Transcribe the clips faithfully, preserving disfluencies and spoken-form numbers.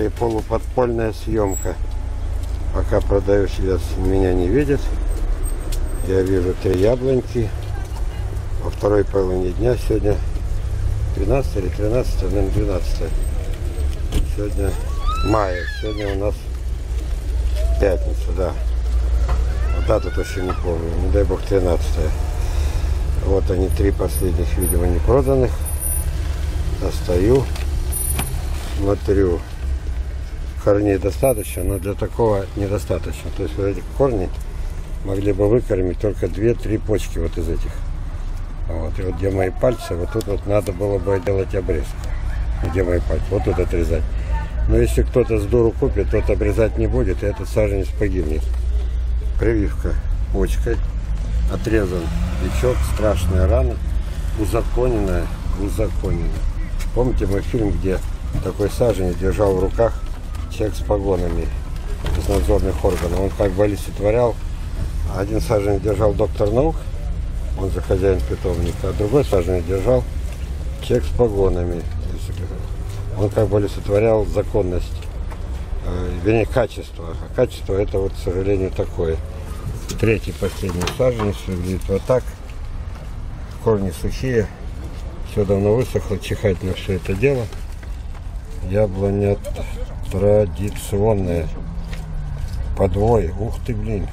или полуподпольная съемка. Пока продавец меня не видит. Я вижу три яблоньки. Во второй половине дня сегодня двенадцатое или тринадцатое, наверное, двенадцатое. Сегодня мая. Сегодня у нас пятница, да. Вот дату точно не помню. Не дай бог тринадцатое. Вот они, три последних, видимо, не проданных. Достаю. Смотрю. Корней достаточно, но для такого недостаточно. То есть вот эти корни могли бы выкормить только две-три почки вот из этих. Вот. И вот где мои пальцы, вот тут вот надо было бы делать обрезку. Где мои пальцы? Вот тут отрезать. Но если кто-то с дуру купит, тот обрезать не будет, и этот саженец погибнет. Прививка почкой. Отрезан бичок, страшная рана. Узаконенная, узаконенная. Помните мой фильм, где такой саженец держал в руках человек с погонами из надзорных органов? Он как бы олицетворял. Один саженец держал доктор наук, он же хозяин питомника, а другой саженец держал человек с погонами. Он как бы олицетворял законность, э, вернее, качество. А качество это вот, к сожалению, такое. Третий, последний саженец выглядит вот так. Корни сухие. Все давно высохло, чихать на все это дело. Яблоня традиционная. Подвой. Ух ты, блин.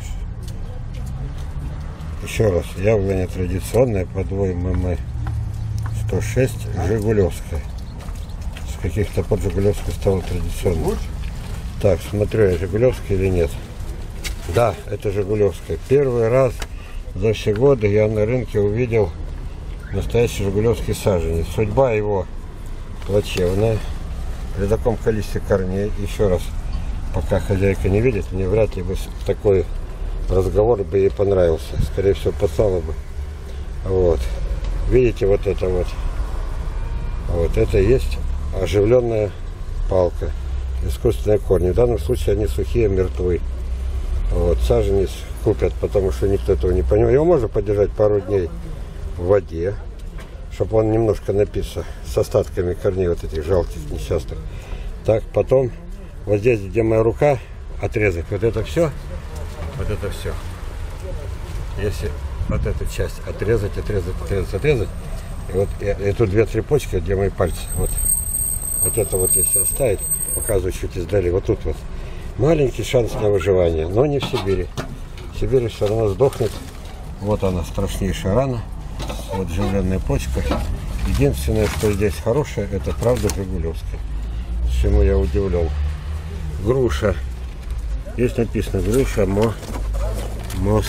Еще раз. Яблоня традиционная. Подвой ММ сто шесть. Жигулевская. С каких-то пор Жигулевская стала традиционной. Так, смотрю я, Жигулевская или нет. Да, это Жигулевская. Первый раз за все годы я на рынке увидел настоящий жигулевский саженец. Судьба его плачевная. При таком количестве корней, еще раз, пока хозяйка не видит, мне вряд ли бы такой разговор бы ей понравился. Скорее всего, послала бы. Вот. Видите, вот это вот. Вот это и есть оживленная палка. Искусственные корни. В данном случае они сухие, мертвы. Вот. Саженец купят, потому что никто этого не понимает. Его можно подержать пару дней в воде, чтобы он немножко напился с остатками корней вот этих жалких, несчастных. Так, потом вот здесь, где моя рука, отрезать вот это все, вот это все. Если вот эту часть отрезать, отрезать, отрезать, отрезать, и вот и, и тут две-три почки, где мои пальцы, вот, вот это вот если оставить, показываю чуть издали, вот тут вот. Маленький шанс на выживание, но не в Сибири. В Сибири все равно сдохнет. Вот она, страшнейшая рана. Вот живленная почка. Единственное, что здесь хорошее, это правда Жигулевская. Чему я удивлен. Груша. Здесь написано груша мо, мос.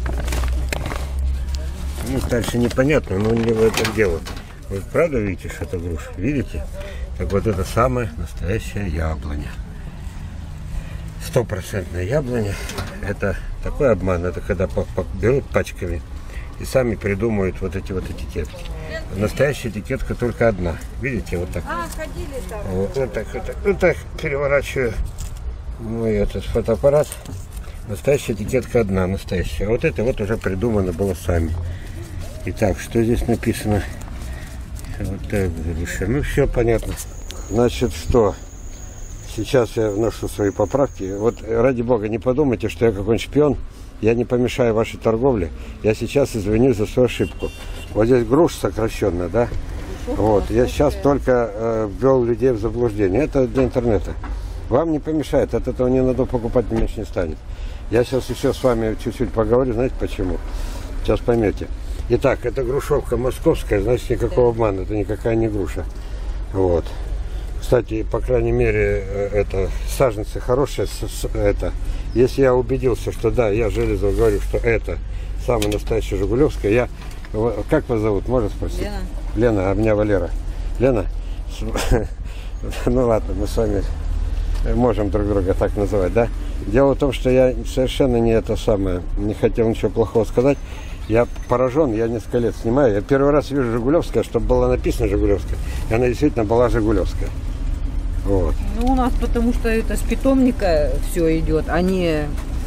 Ну, дальше непонятно, но не в этом дело. Вы правда видите, что это груша? Видите? Так вот это самая настоящая яблоня. Стопроцентная яблоня. Это такой обман. Это когда берут пачками и сами придумывают вот эти вот этикетки. Настоящая этикетка только одна. Видите, вот так. А, ходили там. Вот, вот так, вот так, вот так переворачиваю мой этот фотоаппарат. Настоящая этикетка одна, настоящая. А вот это вот уже придумано было сами. Итак, что здесь написано? Вот так, ну все понятно. Значит, что? Сейчас я вношу свои поправки. Вот, ради бога, не подумайте, что я какой-нибудь шпион. Я не помешаю вашей торговле. Я сейчас извинюсь за свою ошибку. Вот здесь груш сокращенно, да? Вот. Я сейчас только э, ввел людей в заблуждение. Это для интернета. Вам не помешает. От этого не надо покупать, меньше не станет. Я сейчас еще с вами чуть-чуть поговорю. Знаете почему? Сейчас поймете. Итак, это грушевка московская. Значит, никакого обмана. Это никакая не груша. Вот. Кстати, по крайней мере, это саженцы хорошие. Это, если я убедился, что да, я железо говорю, что это самая настоящая Жигулевская, я... Как вас зовут? Можно спросить? Лена. Лена, а меня Валера. Лена? Ну ладно, мы с вами можем друг друга так называть, да? Дело в том, что я совершенно не это самое, не хотел ничего плохого сказать. Я поражен, я несколько лет снимаю. Я первый раз вижу Жигулевская, чтобы было написано Жигулевская. И она действительно была Жигулевская. Вот. Ну, у нас потому что это с питомника все идет, а не...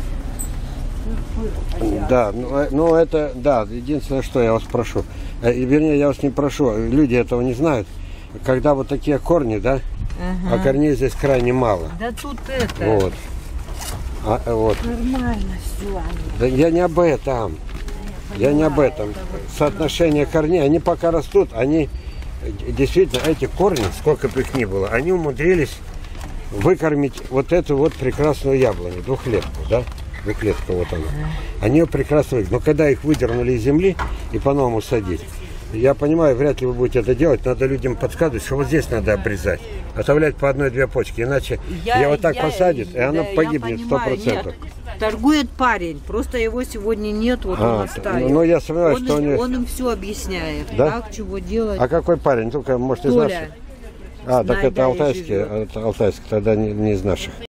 Да, ну, ну это, да, единственное, что я вас прошу. Вернее, я вас не прошу, люди этого не знают. Когда вот такие корни, да, Ага. А корней здесь крайне мало. Да тут это. Вот. А, вот. Нормально все. Да я не об этом. Я не об этом. Соотношение корней, они пока растут, они действительно, эти корни, сколько бы их ни было, они умудрились выкормить вот эту вот прекрасную яблоню, двухлетку, да? Двухлетка вот она. Они ее прекрасно выкормили. Но когда их выдернули из земли и по-новому садить, я понимаю, вряд ли вы будете это делать, надо людям подсказывать, что вот здесь надо обрезать. Оставлять по одной-две почки, иначе я, я вот так я, посадит, и да, она погибнет сто процентов. Торгует парень, просто его сегодня нет, вот а, он оставил. Ну, я сомневаюсь, он, что им, он... он им все объясняет, да? Как, чего делать. А какой парень? Только, может, из Толя. наших? А, так это алтайский, алтайский, тогда не, не из наших.